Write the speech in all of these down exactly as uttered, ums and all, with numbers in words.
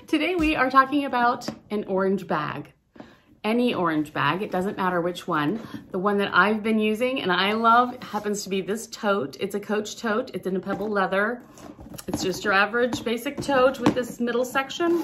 Today we are talking about an orange bag. Any orange bag, it doesn't matter which one. The one that I've been using and I love happens to be this tote. It's a Coach tote. It's in a pebble leather. It's just your average basic tote with this middle section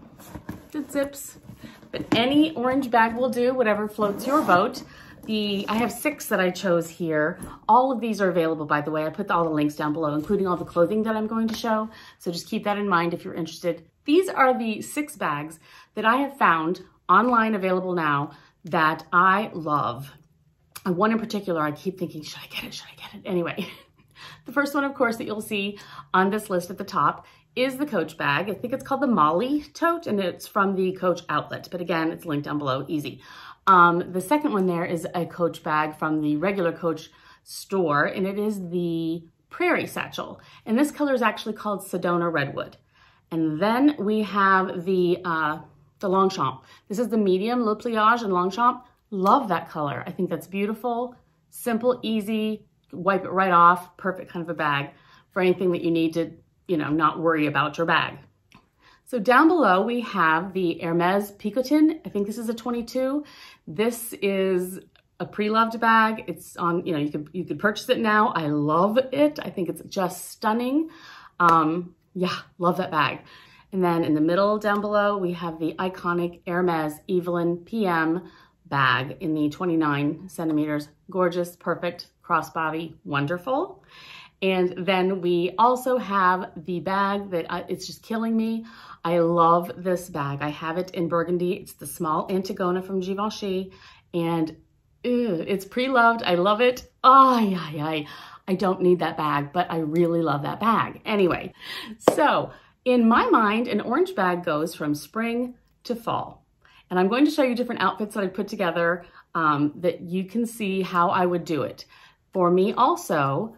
that zips. But any orange bag will do, whatever floats your boat. The, I have six that I chose here. All of these are available, by the way. I put all the links down below, including all the clothing that I'm going to show. So just keep that in mind if you're interested. These are the six bags that I have found online available now that I love. And one in particular, I keep thinking, should I get it? Should I get it? Anyway, the first one, of course, that you'll see on this list at the top is the Coach bag. I think it's called the Molly tote, and it's from the Coach outlet. But again, it's linked down below, easy. Um, the second one there is a Coach bag from the regular Coach store, and it is the Prairie Satchel. And this color is actually called Sedona Redwood. And then we have the uh, the Longchamp. This is the medium Le Pliage and Longchamp. Love that color. I think that's beautiful, simple, easy, wipe it right off. Perfect kind of a bag for anything that you need to, you know, not worry about your bag. So down below we have the Hermes Picotin. I think this is a twenty-two. This is a pre-loved bag. It's on, you know, you could you could purchase it now. I love it. I think it's just stunning. Um, yeah, love that bag. And then in the middle down below, we have the iconic Hermes Evelyn P M bag in the twenty-nine centimeters. Gorgeous, perfect, crossbody, wonderful. And then we also have the bag that I, it's just killing me. I love this bag. I have it in burgundy. It's the small Antigona from Givenchy, and ew, it's pre-loved. I love it. Oh, yeah, yeah. I don't need that bag, but I really love that bag. Anyway, so in my mind, an orange bag goes from spring to fall. And I'm going to show you different outfits that I put together um, that you can see how I would do it. For me also,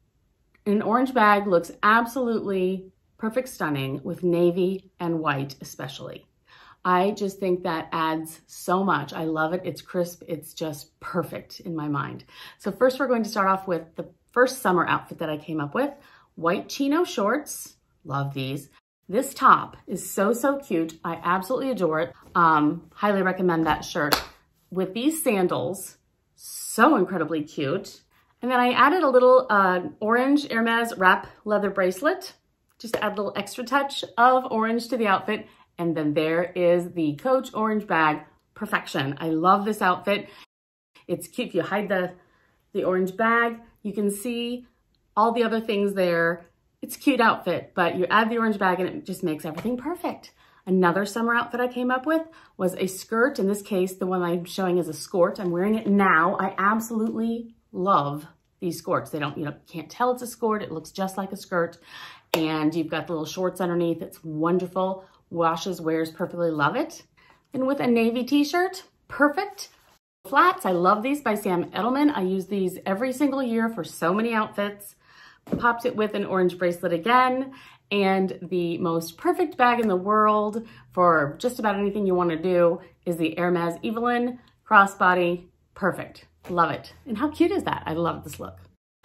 an orange bag looks absolutely perfect stunning with navy and white especially. I just think that adds so much. I love it. It's crisp. It's just perfect in my mind. So first we're going to start off with the first summer outfit that I came up with. White chino shorts. Love these. This top is so, so cute. I absolutely adore it. Um, highly recommend that shirt. With these sandals, so incredibly cute. And then I added a little uh, orange Hermes wrap leather bracelet, just to add a little extra touch of orange to the outfit. And then there is the Coach orange bag, perfection. I love this outfit. It's cute. If you hide the, the orange bag, you can see all the other things there. It's a cute outfit, but you add the orange bag and it just makes everything perfect. Another summer outfit I came up with was a skirt. In this case, the one I'm showing is a skirt. I'm wearing it now. I absolutely love these skirts. They don't, you know, can't tell it's a skirt. It looks just like a skirt. And you've got the little shorts underneath. It's wonderful. Washes, wears perfectly. Love it. And with a navy t-shirt, perfect. Flats, I love these by Sam Edelman. I use these every single year for so many outfits. Popped it with an orange bracelet again. And the most perfect bag in the world for just about anything you want to do is the Hermes Evelyn crossbody. Perfect. Love it. And how cute is that? I love this look.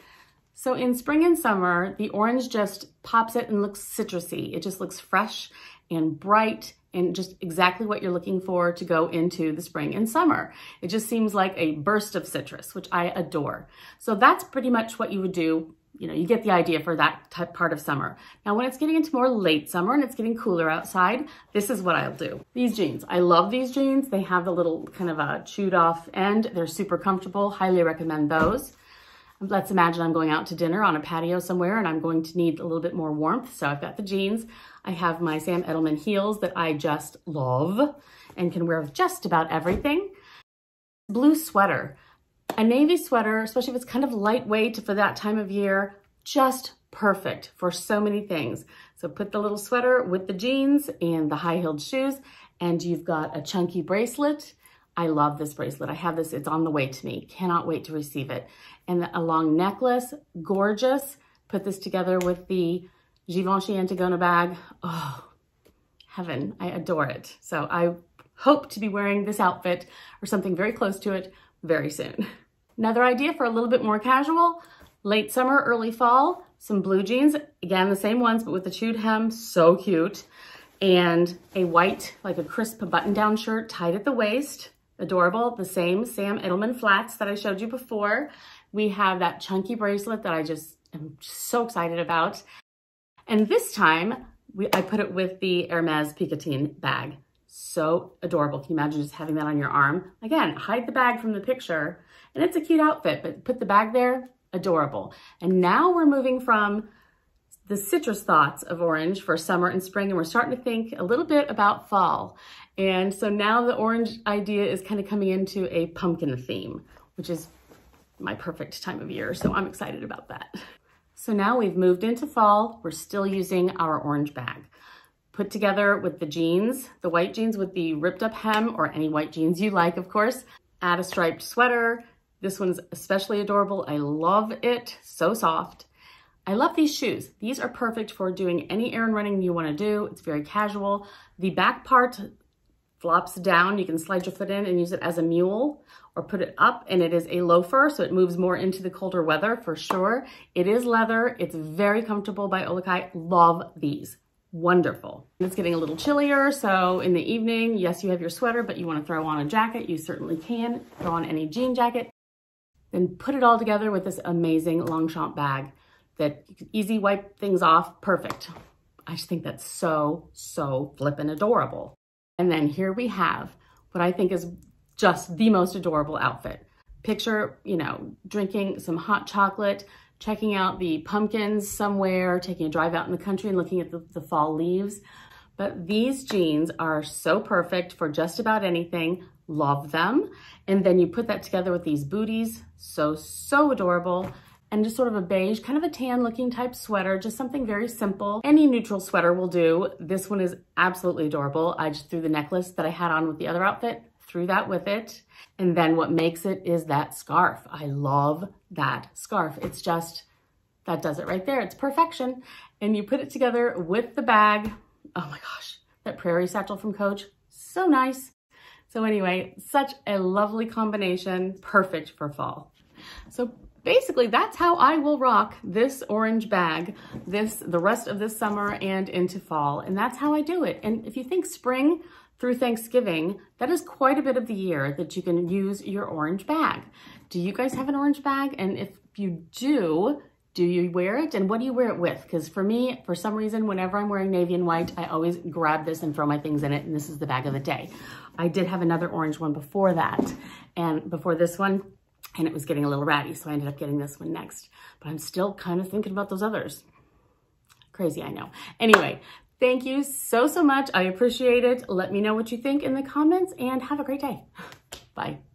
So in spring and summer, the orange just pops it and looks citrusy. It just looks fresh and bright and just exactly what you're looking for to go into the spring and summer. It just seems like a burst of citrus, which I adore. So that's pretty much what you would do. You know, you get the idea for that type part of summer. Now, when it's getting into more late summer and it's getting cooler outside, this is what I'll do. These jeans, I love these jeans. They have the little kind of a chewed off end. They're super comfortable. Highly recommend those. Let's imagine I'm going out to dinner on a patio somewhere and I'm going to need a little bit more warmth. So I've got the jeans. I have my Sam Edelman heels that I just love and can wear with just about everything. Blue sweater. A navy sweater, especially if it's kind of lightweight for that time of year, just perfect for so many things. So put the little sweater with the jeans and the high-heeled shoes, and you've got a chunky bracelet. I love this bracelet. I have this, it's on the way to me. Cannot wait to receive it. And a long necklace, gorgeous. Put this together with the Givenchy Antigona bag. Oh, heaven, I adore it. So I hope to be wearing this outfit or something very close to it very soon. Another idea for a little bit more casual, late summer, early fall, some blue jeans. Again, the same ones, but with the chewed hem, so cute. and a white, like a crisp button-down shirt tied at the waist. Adorable, the same Sam Edelman flats that I showed you before. We have that chunky bracelet that I just am so excited about. And this time, we, I put it with the Hermes Picotin bag. So adorable. Can you imagine just having that on your arm? Again, hide the bag from the picture, and it's a cute outfit, but put the bag there, adorable. And now we're moving from the citrus thoughts of orange for summer and spring, and we're starting to think a little bit about fall. And so now the orange idea is kind of coming into a pumpkin theme, which is my perfect time of year, so I'm excited about that. So now we've moved into fall, we're still using our orange bag. Put together with the jeans, the white jeans with the ripped up hem, or any white jeans you like, of course. Add a striped sweater. This one's especially adorable. I love it, so soft. I love these shoes. These are perfect for doing any errand running you wanna do. It's very casual. The back part flops down. You can slide your foot in and use it as a mule, or put it up, and it is a loafer, so it moves more into the colder weather for sure. It is leather. It's very comfortable by Olaplex. Love these. Wonderful. It's getting a little chillier, so in the evening, yes, you have your sweater, but you want to throw on a jacket, you certainly can. Throw on any jean jacket. Then put it all together with this amazing Longchamp bag that you can easy wipe things off. Perfect. I just think that's so, so flippin' adorable. And then here we have what I think is just the most adorable outfit. Picture, you know, drinking some hot chocolate, checking out the pumpkins somewhere, taking a drive out in the country and looking at the, the fall leaves. But these jeans are so perfect for just about anything. Love them. And then you put that together with these booties. So, so adorable. And just sort of a beige, kind of a tan looking type sweater, just something very simple. Any neutral sweater will do. This one is absolutely adorable. I just threw the necklace that I had on with the other outfit, threw that with it. And then what makes it is that scarf. I love that scarf. It's just, that does it right there. It's perfection. And you put it together with the bag. Oh my gosh, that prairie satchel from Coach, so nice. So anyway, such a lovely combination, perfect for fall. So basically that's how I will rock this orange bag this the rest of this summer and into fall. And that's how I do it. And if you think spring through Thanksgiving, that is quite a bit of the year that you can use your orange bag. Do you guys have an orange bag? And if you do, do you wear it? And what do you wear it with? Because for me, for some reason, whenever I'm wearing navy and white, I always grab this and throw my things in it. And this is the bag of the day. I did have another orange one before that. And before this one, and it was getting a little ratty. So I ended up getting this one next. But I'm still kind of thinking about those others. Crazy, I know. Anyway, thank you so, so much. I appreciate it. Let me know what you think in the comments and have a great day. Bye.